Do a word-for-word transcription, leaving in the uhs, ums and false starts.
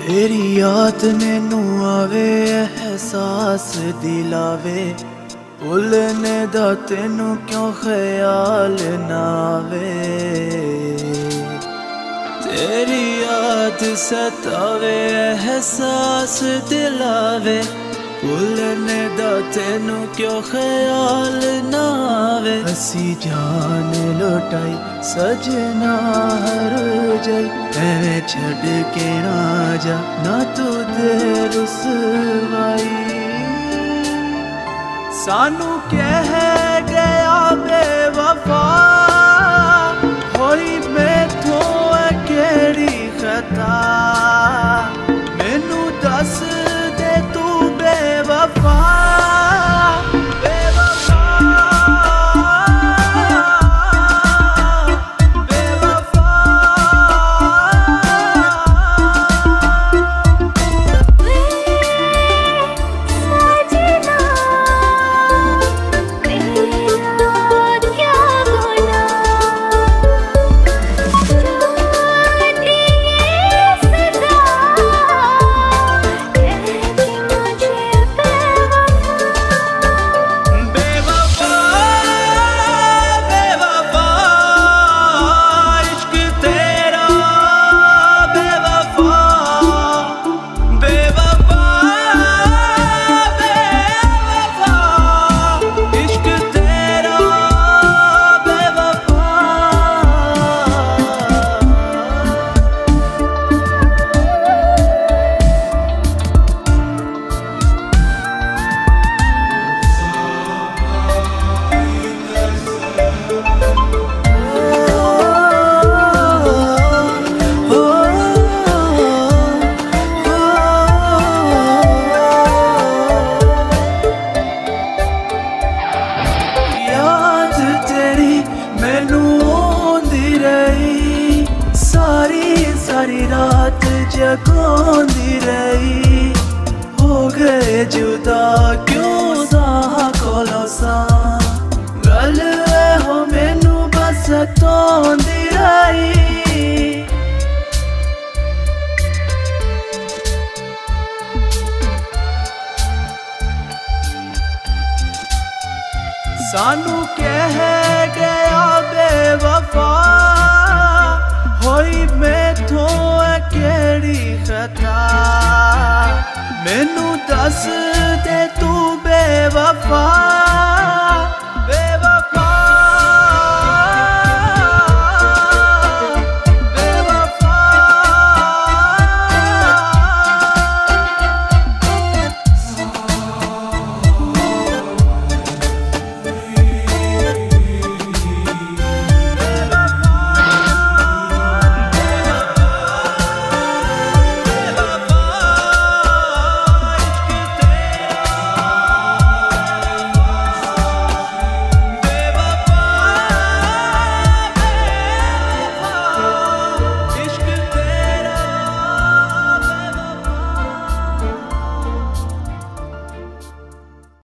तेरी याद मैनू आवे एहसास दिलावे, भुलने दा तेनू क्यों ख्याल ना आवे। तेरी याद सतावे एहसास दिलावे, भुलने दा तेनू क्यों ख्याल ना आवे। हसी जान लुटाई सजना हर जाई, एवें छड़ के ना जा ना तू दे रुसवाई। सानू कह गया बेवफा, होई मैथों केड़ी खता। मैनू दस दे तू बेवफा, सारी रात जगोंदी रही। हो गए जुदा क्यों साहा कोलो सा, गल हो मैनू बस तोंदी रही। सानू कह गया बेवफा, होई मैथों केड़ी खता। मैनू दस